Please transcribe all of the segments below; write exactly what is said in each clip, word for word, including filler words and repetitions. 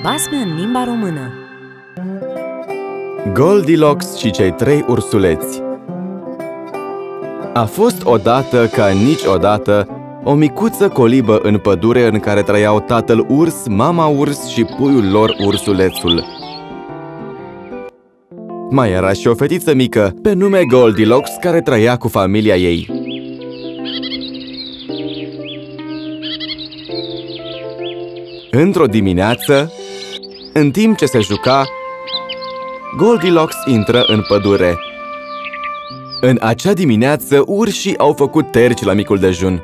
Basme în limba română. Goldilocks și cei trei ursuleți. A fost odată ca niciodată o micuță colibă în pădure în care trăiau tatăl urs, mama urs și puiul lor ursulețul. Mai era și o fetiță mică pe nume Goldilocks care trăia cu familia ei. Într-o dimineață, în timp ce se juca, Goldilocks intră în pădure. În acea dimineață, urșii au făcut terci la micul dejun.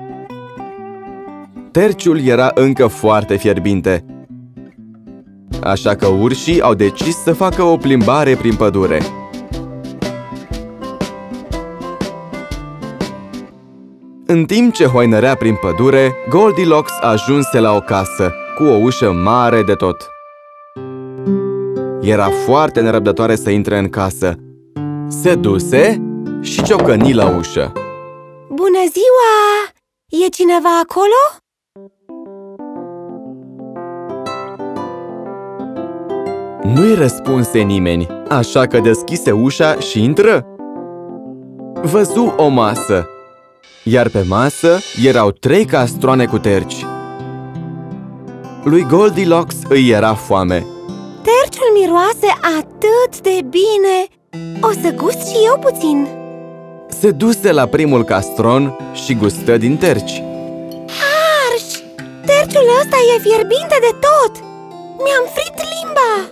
Terciul era încă foarte fierbinte, așa că urșii au decis să facă o plimbare prin pădure. În timp ce hoinărea prin pădure, Goldilocks ajunse la o casă cu o ușă mare de tot. Era foarte nerăbdătoare să intre în casă. Se duse și ciocăni la ușă. Bună ziua! E cineva acolo? Nu-i răspunse nimeni, așa că deschise ușa și intră. Văzu o masă, iar pe masă erau trei castroane cu terci. Lui Goldilocks îi era foame. Terciul miroase atât de bine! O să gust și eu puțin! Se duse la primul castron și gustă din terci. Arș! Terciul ăsta e fierbinte de tot! Mi-am frit limba!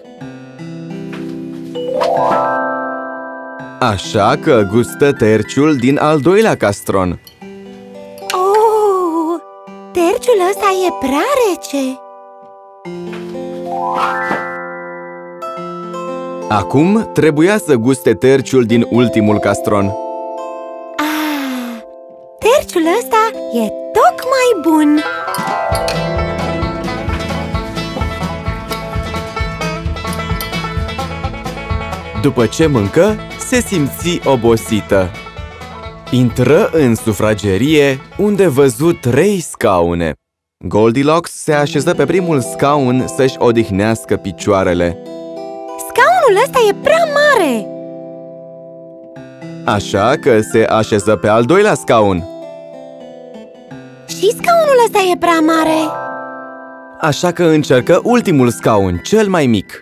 Așa că gustă terciul din al doilea castron. Oh! Terciul ăsta e prea rece! Acum trebuia să guste terciul din ultimul castron. Ah! Terciul ăsta e tocmai bun! După ce mâncă, se simți obosită. Intră în sufragerie, unde văzu trei scaune. Goldilocks se așeză pe primul scaun să-și odihnească picioarele. Scaunul ăsta e prea mare! Așa că se așeză pe al doilea scaun. Și scaunul ăsta e prea mare! Așa că încercă ultimul scaun, cel mai mic.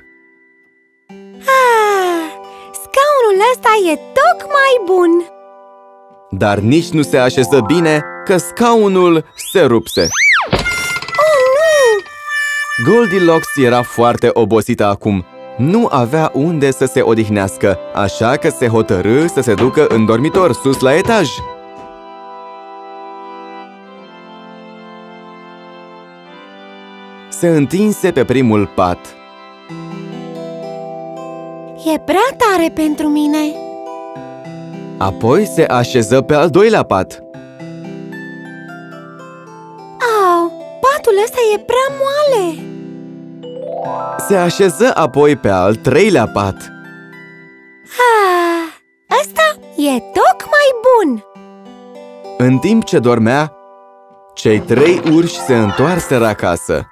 Ah, scaunul ăsta e tocmai bun! Dar nici nu se așeză bine, că scaunul se rupse. Oh, nu! Goldilocks era foarte obosită acum. Nu avea unde să se odihnească, așa că se hotărâ să se ducă în dormitor, sus la etaj. Se întinse pe primul pat. E prea tare pentru mine! Apoi se așeză pe al doilea pat. Au, patul ăsta e prea moale! Se așeză apoi pe al treilea pat. Ah, ăsta e tocmai bun! În timp ce dormea, cei trei urși se întoarseră acasă.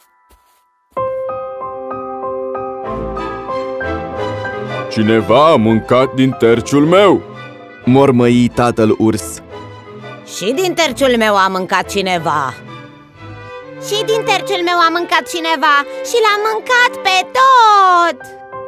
Cineva a mâncat din terciul meu, mormăi tatăl urs. Și din terciul meu a mâncat cineva. Și din terciul meu a mâncat cineva și l-a mâncat pe tot!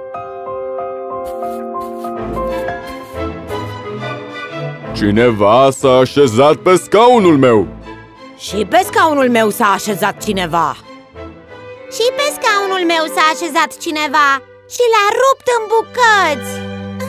Cineva s-a așezat pe scaunul meu. Și pe scaunul meu s-a așezat cineva. Și pe scaunul meu s-a așezat cineva și l-a rupt în bucăți!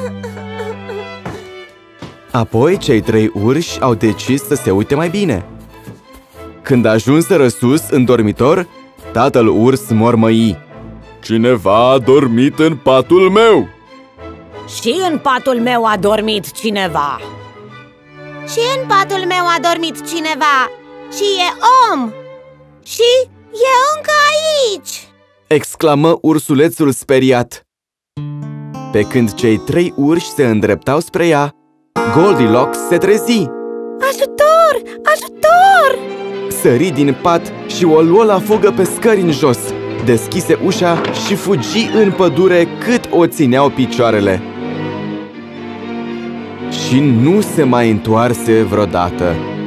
Apoi cei trei urși au decis să se uite mai bine. Când ajunseră sus în dormitor, tatăl urs mormăi. Cineva a dormit în patul meu. Și în patul meu a dormit cineva. Și în patul meu a dormit cineva și e om! Și e încă aici! Exclamă ursulețul speriat. Pe când cei trei urși se îndreptau spre ea, Goldilocks se trezi. Ajutor! Ajutor! Sări din pat și o luă la fugă pe scări în jos. deschise ușa și fugi în pădure cât o țineau picioarele. Și nu se mai întoarse vreodată.